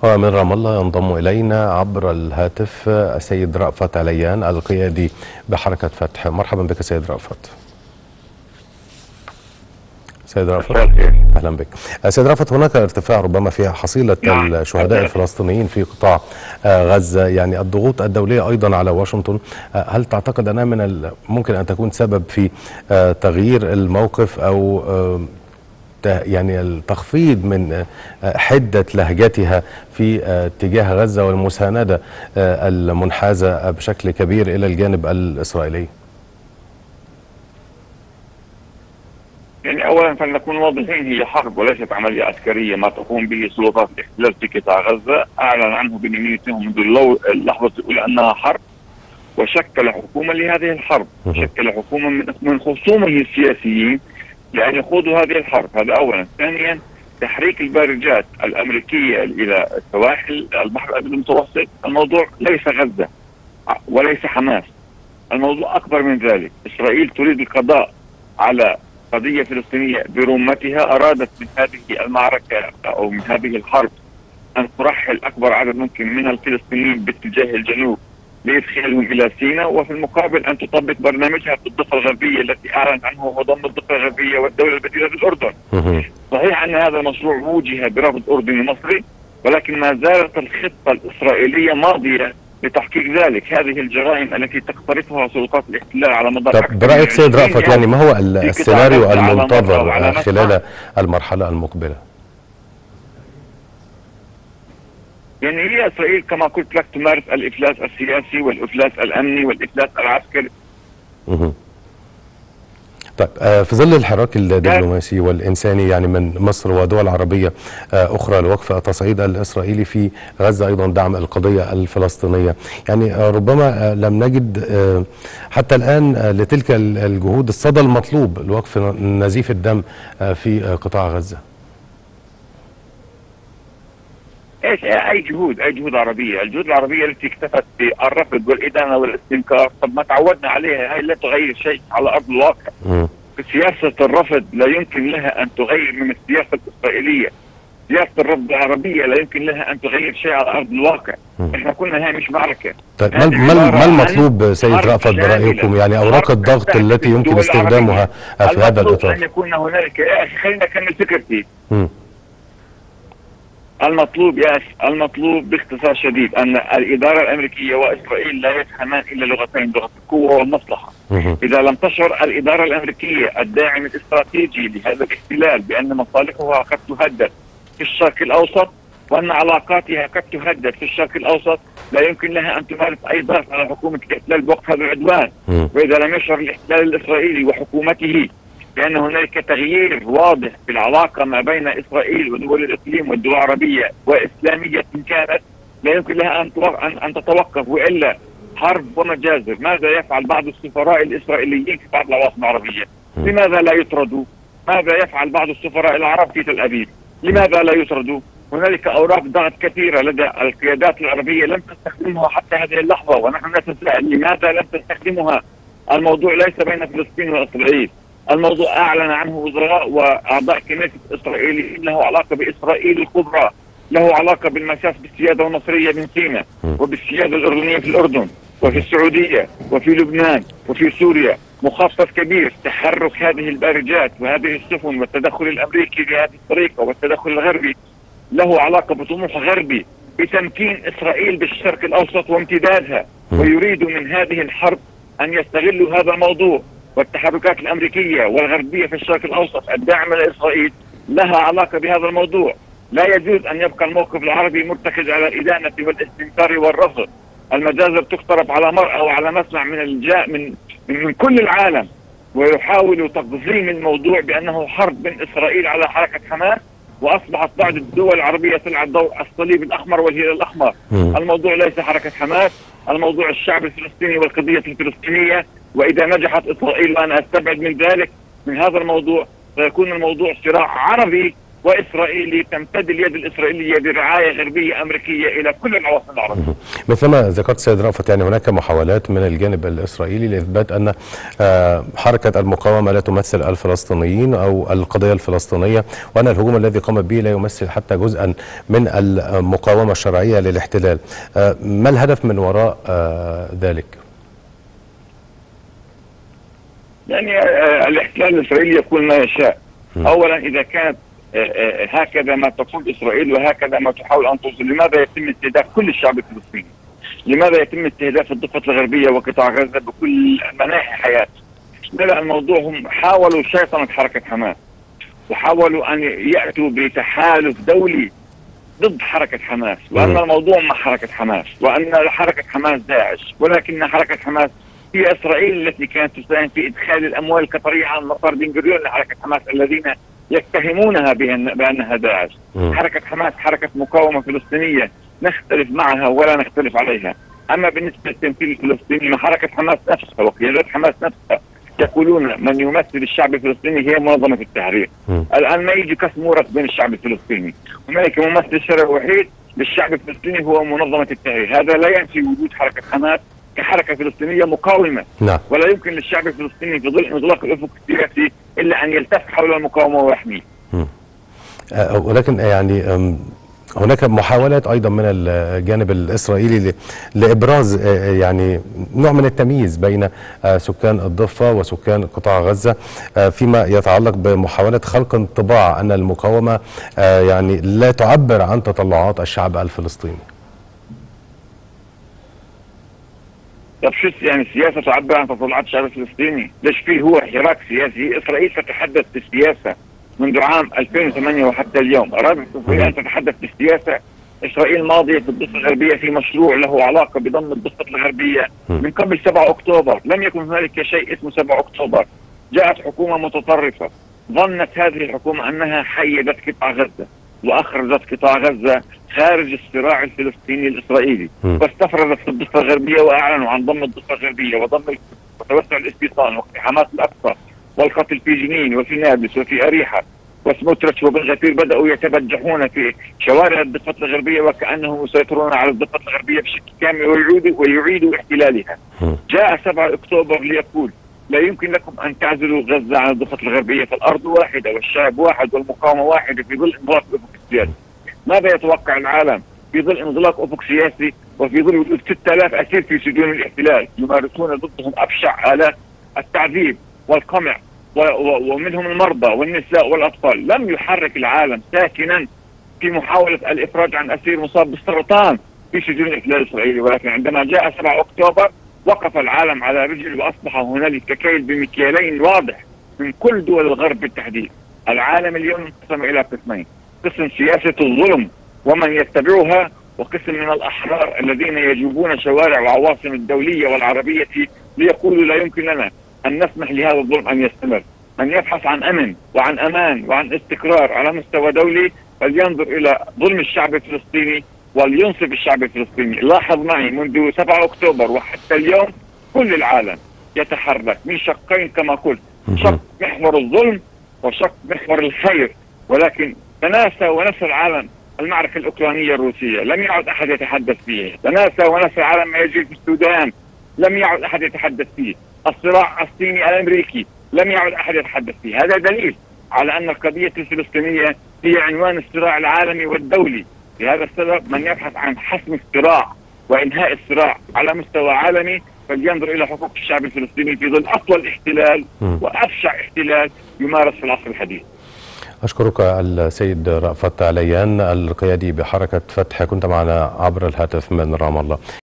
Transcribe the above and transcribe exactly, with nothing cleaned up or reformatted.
ومن رام الله ينضم إلينا عبر الهاتف السيد رأفت عليان القيادي بحركة فتح. مرحبا بك سيد رأفت. سيد رأفت أهلا بك. سيد رأفت، هناك ارتفاع ربما في حصيلة نعم. الشهداء الفلسطينيين في قطاع غزة، يعني الضغوط الدولية أيضا على واشنطن، هل تعتقد أنها من ممكن أن تكون سبب في تغيير الموقف أو يعني التخفيض من حدة لهجتها في اتجاه غزة والمساندة المنحازة بشكل كبير إلى الجانب الإسرائيلي؟ يعني أولا فلنكون واضحين، هي حرب وليست عملية عسكرية ما تقوم به سلطات الاحتلال في قطاع غزة. أعلن عنه بنيامين نتنياهو منذ اللحظة الأولى أنها حرب، وشكل حكومة لهذه الحرب، شكل حكومة من خصومه السياسيين لأن يخوضوا هذه الحرب. هذا أولا. ثانيا، تحريك البارجات الأمريكية إلى سواحل البحر الأبيض المتوسط، الموضوع ليس غزة وليس حماس، الموضوع أكبر من ذلك. إسرائيل تريد القضاء على قضية فلسطينية برمتها، أرادت من هذه المعركة أو من هذه الحرب أن ترحل أكبر عدد ممكن من الفلسطينيين باتجاه الجنوب لإدخالهم إلى سيناء، وفي المقابل أن تطبق برنامجها في الضفة الغربية التي أعلنت عنه هو ضم الضفة الغربية والدولة البديلة بالأردن. صحيح أن هذا المشروع وجه برفض أردني مصري، ولكن ما زالت الخطة الإسرائيلية ماضية لتحقيق ذلك. هذه الجرائم التي تقترفها سلطات الاحتلال على مدار طب برأيك سيد رأفت، يعني ما هو السيناريو المنتظر خلال المرحلة المقبلة؟ يعني هي إسرائيل كما قلت لك تمارس الإفلاس السياسي والإفلاس الأمني والإفلاس العسكري. طيب، في ظل الحراك الدبلوماسي والإنساني يعني من مصر ودول عربية أخرى لوقف التصعيد الإسرائيلي في غزة، أيضا دعم القضية الفلسطينية، يعني ربما لم نجد حتى الآن لتلك الجهود الصدى المطلوب لوقف نزيف الدم في قطاع غزة. ايش اي جهود اي جهود عربيه، الجهود العربيه التي اكتفت بالرفض والادانه والاستنكار، طب ما تعودنا عليها، هاي لا تغير شيء على ارض الواقع. م. سياسه الرفض لا يمكن لها ان تغير من السياسه الاسرائيليه، سياسه الرفض العربيه لا يمكن لها ان تغير شيء على ارض الواقع. م. احنا كنا هاي مش معركه. طيب ما ما المطلوب سيد رأفت برايكم، يعني اوراق الضغط التي يمكن استخدامها في هذا الاطار؟ ان يكون هنالك، يا اخي خلينا نكمل فكرتي. م. المطلوب يا المطلوب باختصار شديد أن الإدارة الأمريكية وإسرائيل لا يفهمان إلا لغتين، لغة القوة والمصلحة. إذا لم تشعر الإدارة الأمريكية الداعم الاستراتيجي لهذا الاحتلال بأن مصالحها قد تهدد في الشرق الأوسط وأن علاقاتها قد تهدد في الشرق الأوسط، لا يمكن لها أن تمارس أي ضغط على حكومة الاحتلال بوقف هذا العدوان. وإذا لم يشعر الاحتلال الإسرائيلي وحكومته لأن هناك تغيير واضح في العلاقة ما بين إسرائيل ودول الإقليم والدول العربية وإسلامية كانت، لا يمكن لها أن أن تتوقف، وإلا حرب ومجازر. ماذا يفعل بعض السفراء الإسرائيليين في بعض العواصم العربية؟ لماذا لا يطردوا؟ ماذا يفعل بعض السفراء العرب في تل أبيب؟ لماذا لا يطردوا؟ هنالك أوراق ضغط كثيرة لدى القيادات العربية لم تستخدمها حتى هذه اللحظة، ونحن نتساءل لماذا لم تستخدمها؟ الموضوع ليس بين فلسطين وإسرائيل، الموضوع أعلن عنه وزراء وأعضاء كنيسة إسرائيل، له علاقة بإسرائيل الكبرى، له علاقة بالمساس بالسيادة المصرية من سيناء وبالسيادة الأردنية في الأردن وفي السعودية وفي لبنان وفي سوريا. مخطط كبير، تحرك هذه البارجات وهذه السفن والتدخل الأمريكي بهذه الطريقة والتدخل الغربي له علاقة بطموح غربي بتمكين إسرائيل بالشرق الأوسط وامتدادها، ويريد من هذه الحرب أن يستغلوا هذا الموضوع. والتحركات الأمريكية والغربية في الشرق الأوسط الداعمة لإسرائيل لها علاقة بهذا الموضوع. لا يجوز أن يبقى الموقف العربي مرتكز على الإدانة والاستنكار والرفض. المجازر تقترب على مرأى وعلى مسمع من الجاء من, من من كل العالم، ويحاول تقزيم الموضوع بأنه حرب من إسرائيل على حركة حماس، وأصبحت بعض الدول العربية تلعب دور الصليب الأحمر والهلال الأحمر. الموضوع ليس حركة حماس، الموضوع الشعب الفلسطيني والقضية الفلسطينية. وإذا نجحت إسرائيل، وأنا أستبعد من ذلك من هذا الموضوع، سيكون الموضوع صراع عربي وإسرائيلي تمتد اليد الإسرائيلية برعاية غربية أمريكية إلى كل العواصم العربية. مثلما ذكرت سيد رأفت، يعني هناك محاولات من الجانب الإسرائيلي لإثبات أن حركة المقاومة لا تمثل الفلسطينيين أو القضية الفلسطينية، وأن الهجوم الذي قامت به لا يمثل حتى جزءا من المقاومة الشرعية للاحتلال. ما الهدف من وراء ذلك؟ يعني الاحتلال الإسرائيلي يقول ما يشاء. أولا إذا كانت هكذا ما تقول إسرائيل وهكذا ما تحاول أن توصل، لماذا يتم استهداف كل الشعب الفلسطيني؟ لماذا يتم استهداف الضفة الغربية وقطاع غزة بكل مناحي حياته؟ لا، الموضوع هم حاولوا شيطنة حركة حماس، وحاولوا أن يأتوا بتحالف دولي ضد حركة حماس، وأن الموضوع مع حركة حماس، وأن حركة حماس داعش، ولكن حركة حماس هي إسرائيل التي كانت تساهم في إدخال الأموال القطرية عن مطار بن غوريون لحركة حماس الذين يتهمونها بأنها داعش. حركة حماس حركة مقاومة فلسطينية نختلف معها ولا نختلف عليها. أما بالنسبة للتمثيل الفلسطيني، حركة حماس نفسها وقيادات حماس نفسها يقولون من يمثل الشعب الفلسطيني هي منظمة التحرير. الآن ما يجي كسر مورث بين الشعب الفلسطيني، هناك ممثل شرعي وحيد للشعب الفلسطيني هو منظمة التحرير. هذا لا ينفي وجود حركة حماس كحركة فلسطينية مقاومة. لا. ولا يمكن للشعب الفلسطيني في ظل انغلاق الأفق السياسي إلا أن يلتف حول المقاومة ويحميه. ولكن يعني هناك محاولات أيضا من الجانب الإسرائيلي لإبراز يعني نوع من التمييز بين سكان الضفة وسكان قطاع غزة فيما يتعلق بمحاولة خلق انطباع أن المقاومة يعني لا تعبر عن تطلعات الشعب الفلسطيني. طب شو يعني سياسة تعبر عن تطلعات الشعب الفلسطيني؟ ليش فيه هو حراك سياسي؟ إسرائيل تتحدث بالسياسة منذ عام ألفين وثمانية وحتى اليوم. أرادت أن تتحدث بالسياسة. إسرائيل ماضية في الضفة الغربية في مشروع له علاقة بضم الضفة الغربية من قبل سبعة أكتوبر. لم يكن هنالك شيء اسمه سبعة أكتوبر. جاءت حكومة متطرفة، ظنت هذه الحكومة أنها حيدت قطاع غزة وأخرجت قطاع غزة خارج الصراع الفلسطيني الإسرائيلي، واستفردت في الضفة الغربية وأعلنوا عن ضم الضفة الغربية وضم وتوسع الاستيطان واقتحامات الأقصى والقتل في جنين وفي نابلس وفي أريحة، وسموتريتش وبن غفير بدأوا يتبجحون في شوارع الضفة الغربية وكأنهم يسيطرون على الضفة الغربية بشكل كامل ويعيدوا ويعيدوا احتلالها. جاء سبعة أكتوبر ليقول لا يمكن لكم أن تعزلوا غزة عن الضفة الغربية، فالأرض واحدة والشعب واحد والمقاومة واحدة في ظل انغلاق أفق السياسي. ماذا يتوقع العالم في ظل انغلاق أفق سياسي وفي ظل وجود ستة آلاف أسير في سجون الاحتلال يمارسون ضدهم أبشع آلات التعذيب والقمع ومنهم المرضى والنساء والأطفال؟ لم يحرك العالم ساكنا في محاولة الإفراج عن أسير مصاب بالسرطان في سجون الاحتلال الإسرائيلي، ولكن عندما جاء سبعة أكتوبر وقف العالم على رجل وأصبح هنالك كيل بمكيالين واضح من كل دول الغرب بالتحديد. العالم اليوم انقسم إلى قسمين: قسم سياسة الظلم ومن يتبعها، وقسم من الأحرار الذين يجوبون شوارع العواصم الدولية والعربية ليقولوا لا يمكن لنا أن نسمح لهذا الظلم أن يستمر. من يبحث عن أمن وعن أمان وعن استقرار على مستوى دولي فلينظر إلى ظلم الشعب الفلسطيني ولينصف الشعب الفلسطيني. لاحظ معي منذ سبعة أكتوبر وحتى اليوم كل العالم يتحرك من شقين كما قلت، شق محور الظلم وشق محور الخير، ولكن تناسى ونسى العالم المعركة الأوكرانية الروسية، لم يعد أحد يتحدث فيه. تناسى ونسى العالم ما يجري في السودان، لم يعد أحد يتحدث فيه. الصراع الصيني الأمريكي لم يعد أحد يتحدث فيه. هذا دليل على أن القضية الفلسطينية هي عنوان الصراع العالمي والدولي. لهذا السبب من يبحث عن حسم الصراع وإنهاء الصراع على مستوى عالمي فلينظر إلى حقوق الشعب الفلسطيني في ظل أطول احتلال وأبشع احتلال يمارس في العصر الحديث. أشكرك السيد رأفت عليان القيادي بحركة فتح، كنت معنا عبر الهاتف من رام الله.